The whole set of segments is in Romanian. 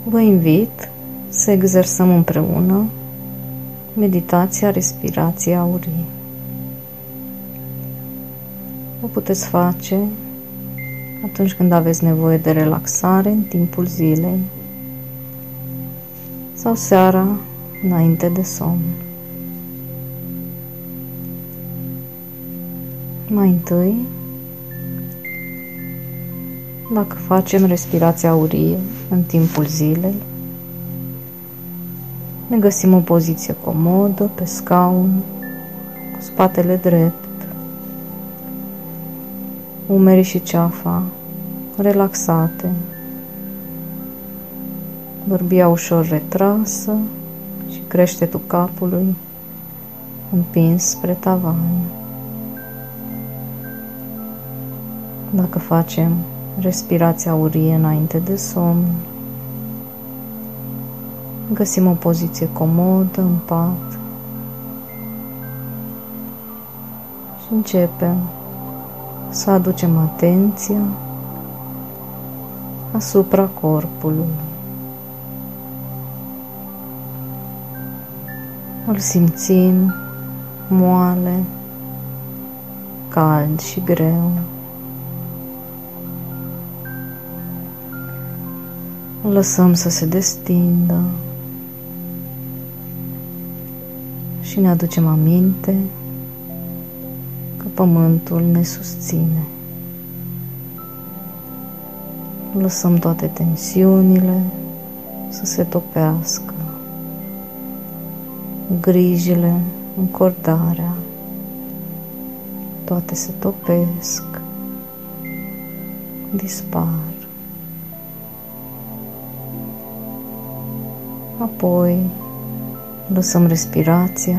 Vă invit să exersăm împreună meditația respirației aurii. O puteți face atunci când aveți nevoie de relaxare în timpul zilei sau seara înainte de somn. Mai întâi, dacă facem respirația aurie în timpul zilei, ne găsim o poziție comodă pe scaun, cu spatele drept, umerii și ceafa relaxate, bărbia ușor retrasă și creștetul capului împins spre tavan. Dacă facem respirația aurie înainte de somn, găsim o poziție comodă în pat și începem să aducem atenția asupra corpului. Îl simțim moale, cald și greu. Îl lăsăm să se destindă și ne aducem aminte că pământul ne susține. Lăsăm toate tensiunile să se topească, grijile, încordarea, toate se topesc, dispar. Apoi lăsăm respirația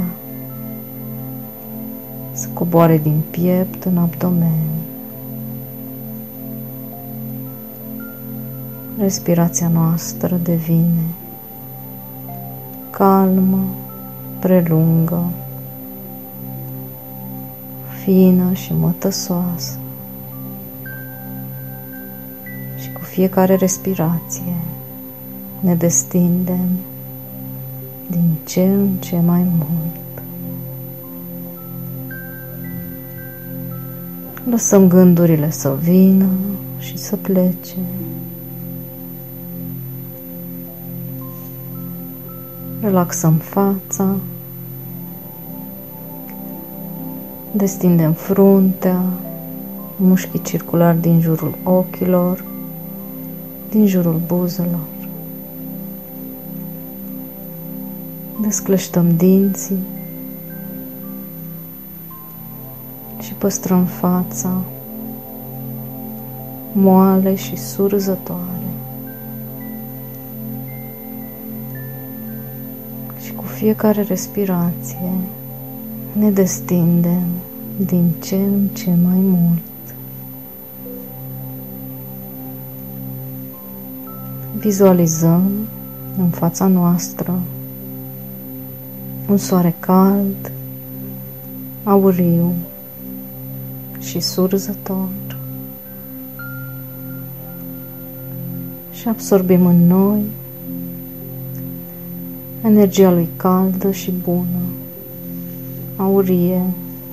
să coboare din piept în abdomen. Respirația noastră devine calmă, prelungă, fină și mătăsoasă. Și cu fiecare respirație ne destindem din ce în ce mai mult. Lăsăm gândurile să vină și să plece. Relaxăm fața, destindem fruntea, mușchii circulari din jurul ochilor, din jurul buzelor. Descleștăm dinții și păstrăm fața moale și surzătoare. Și cu fiecare respirație ne destindem din ce în ce mai mult. Vizualizăm în fața noastră un soare cald, auriu și surzător și absorbim în noi energia lui caldă și bună, aurie.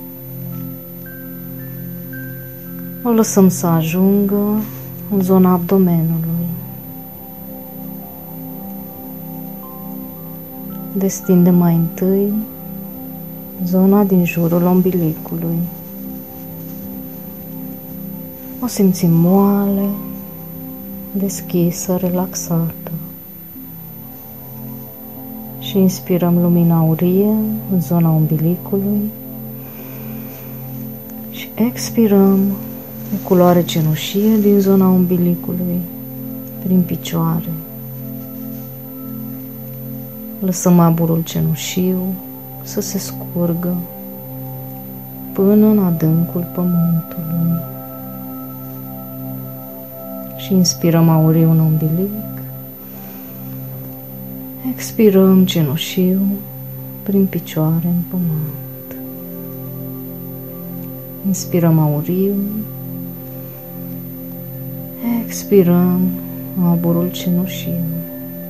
O lăsăm să ajungă în zona abdomenului. Destindem mai întâi zona din jurul umbilicului. O simțim moale, deschisă, relaxată. Și inspirăm lumina aurie în zona umbilicului și expirăm o culoare cenușie din zona umbilicului prin picioare. Lăsăm aburul cenușiu să se scurgă până în adâncul pământului. Și inspirăm auriu în umbilic, expirăm cenușiu prin picioare în pământ. Inspirăm auriu, expirăm aburul cenușiu.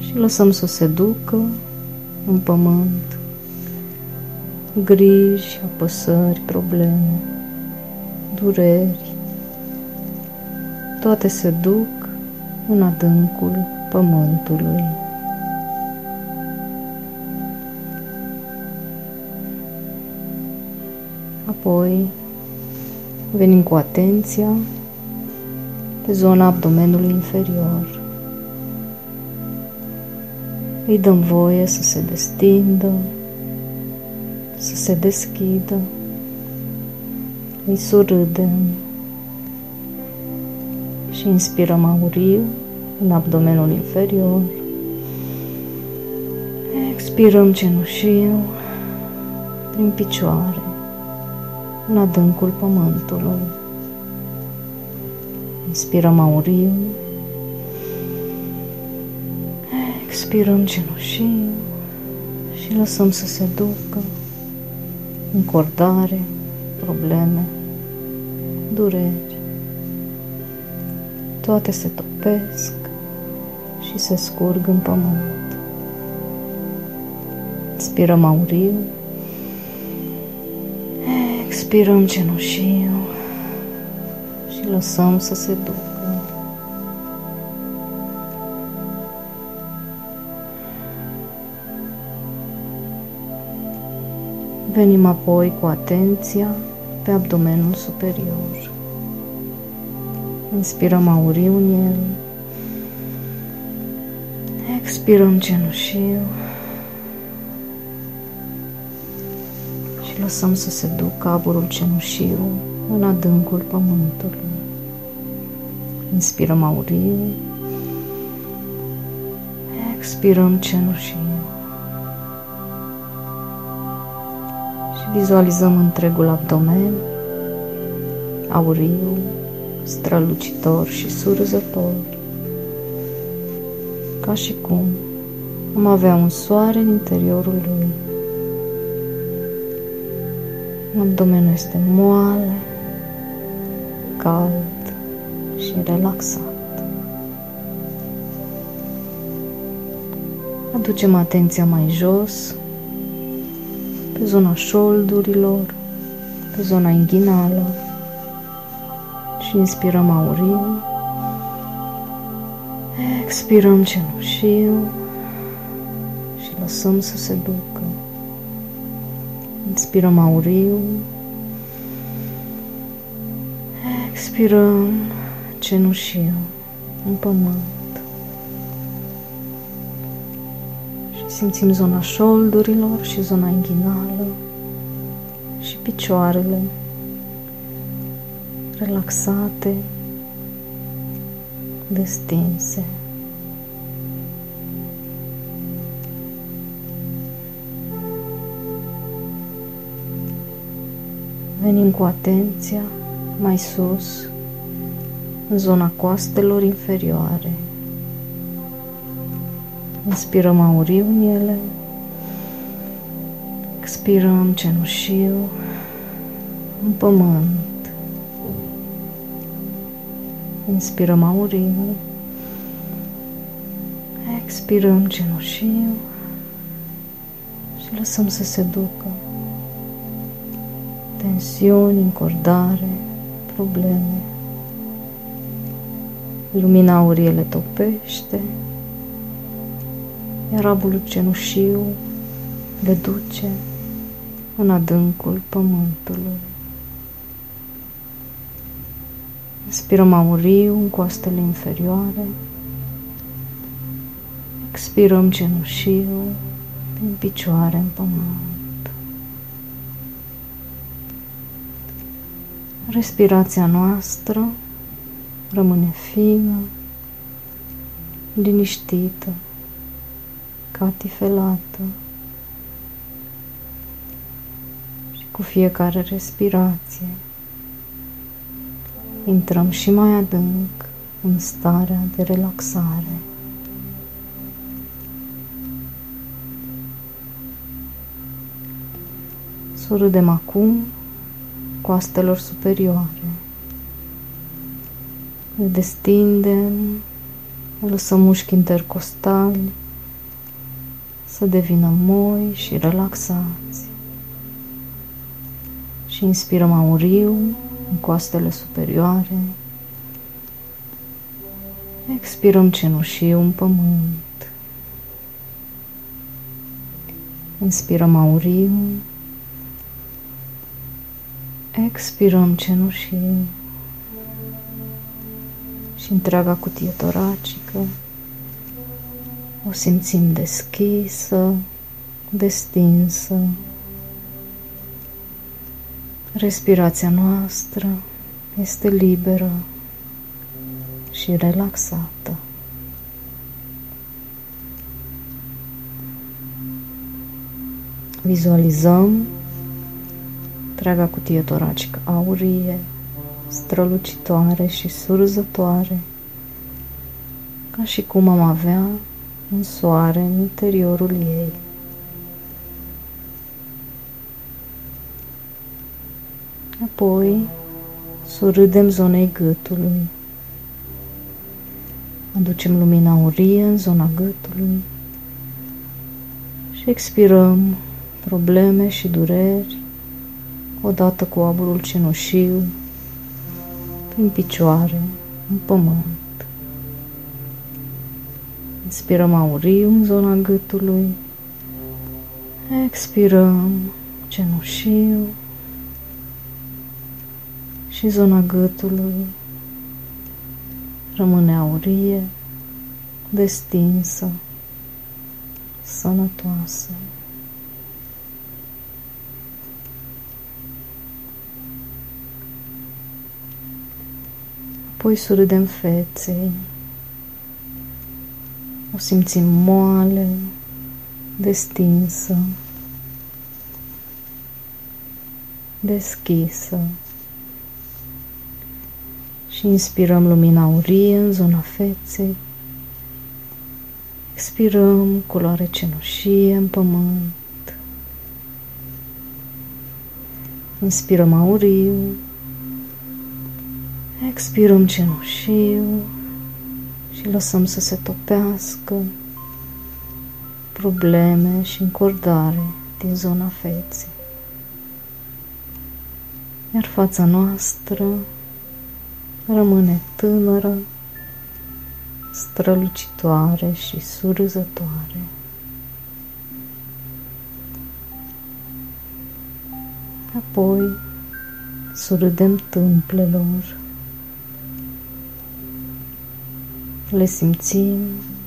și lăsăm să se ducă în pământ griji, apăsări, probleme, dureri. Toate se duc în adâncul pământului. Apoi venim cu atenția pe zona abdomenului inferior. Îi dăm voie să se destindă, să se deschidă. Îi surâdem și inspirăm auriu în abdomenul inferior. Expirăm cenușiu prin picioare, în adâncul pământului. Inspirăm auriu, expirăm cenușiu și lăsăm să se ducă încordare, probleme, dureri. Toate se topesc și se scurg în pământ. Inspirăm auriu, expirăm cenușiu și lăsăm să se ducă. Venim apoi cu atenția pe abdomenul superior. Inspirăm auriu în el, expirăm cenușiu și lăsăm să se ducă aburul cenușiu în adâncul pământului. Inspirăm auriu, expirăm cenușiu și vizualizăm întregul abdomen auriu, strălucitor și surzător, ca și cum am avea un soare în interiorul lui. Abdomenul este moale, cald și relaxat. Aducem atenția mai jos, pe zona șoldurilor, pe zona inghinală și inspirăm auriu, expirăm cenușiu și lăsăm să se ducă. Inspirăm auriu, expirăm cenușiu în pământ și simțim zona șoldurilor și zona inghinală și picioarele relaxate, destinse. Venim cu atenția mai sus, în zona coastelor inferioare. Inspirăm auriu în ele, expirăm cenușiu în pământ. Inspirăm auriu, expirăm cenușiu și lăsăm să se ducă tensiuni, încordare, probleme. Lumina aurie le topește, iar abulul cenușiu le duce în adâncul pământului. Inspirăm auriu în coastele inferioare, expirăm cenușiu prin picioare în pământ. Respirația noastră rămâne fină, liniștită, catifelată și cu fiecare respirație intrăm și mai adânc în starea de relaxare. Surâdem acum coastelor superioare. Le destindem, lăsăm mușchi intercostali să devină moi și relaxați. Și inspirăm auriu în coastele superioare. Expirăm cenușiu în pământ. Inspirăm auriu. Expirăm cenușiu. Și întreaga cutie toracică o simțim deschisă, destinsă. Respirația noastră este liberă și relaxată. Vizualizăm întreaga cutie toracică aurie, strălucitoare și surzătoare, ca și cum am avea un soare în interiorul ei. Apoi surâdem zonei gâtului. Aducem lumina aurie în zona gâtului și expirăm probleme și dureri odată cu aburul cenușiu prin picioare, în pământ. Inspirăm auriu în zona gâtului, expirăm cenușiu și zona gâtului rămâne aurie, destinsă, sănătoasă. Apoi surâdem feței. O simțim moale, destinsă, deschisă. Și inspirăm lumina aurie în zona feței. Expirăm culoare cenușie în pământ. Inspirăm auriu. Expirăm cenușiu și lăsăm să se topească probleme și încordare din zona feței. Iar fața noastră rămâne tânără, strălucitoare și surzătoare. Apoi surâdem tâmplelor. Le simțim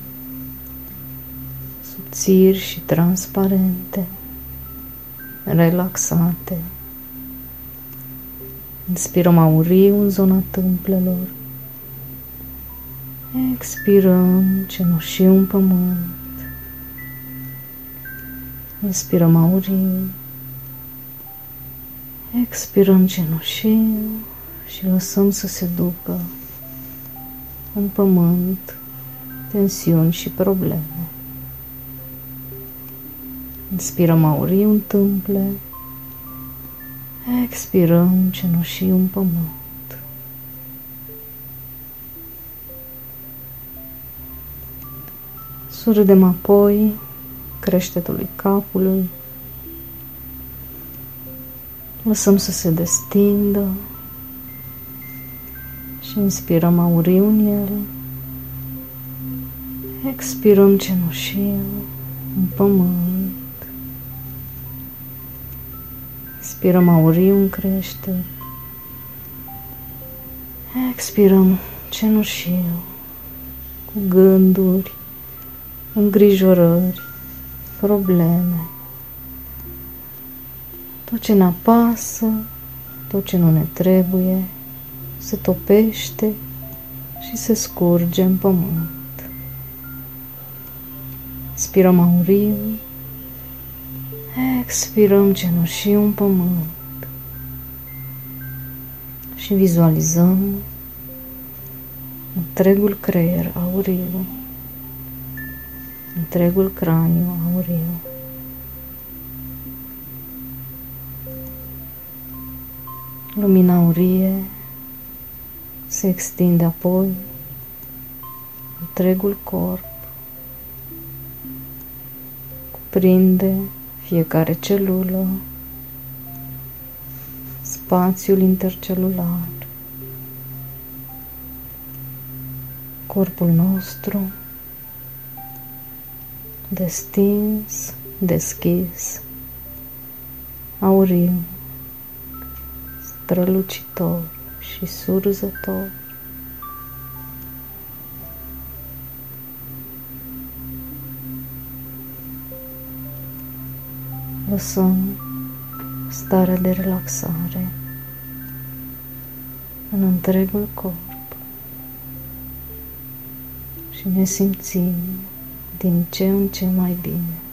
subțiri și transparente, relaxate. Inspirăm auriu în zona tâmplelor. Expirăm cenușiu în pământ. Inspirăm auriu. Expirăm cenușiu și lăsăm să se ducă în pământ tensiuni și probleme. Inspirăm auriu în tâmple. Expirăm cenușiu în pământ. Surâdem apoi creștetului capului. Lăsăm să se destindă și inspirăm auriu în el. Expirăm cenușiu în pământ. Inspirăm auriu în creștere. Expirăm cenușiu cu gânduri, îngrijorări, probleme. Tot ce ne apasă, tot ce nu ne trebuie, se topește și se scurge în pământ. Inspirăm auriu. Expirăm cenușiu în pământ și vizualizăm întregul creier auriu, întregul craniu auriu. Lumina aurie se extinde apoi întregul corp, cu Prinde fiecare celulă, spațiul intercelular, corpul nostru destins, deschis, auriu, strălucitor și surzător. Lăsăm starea de relaxare în întregul corp și ne simțim din ce în ce mai bine.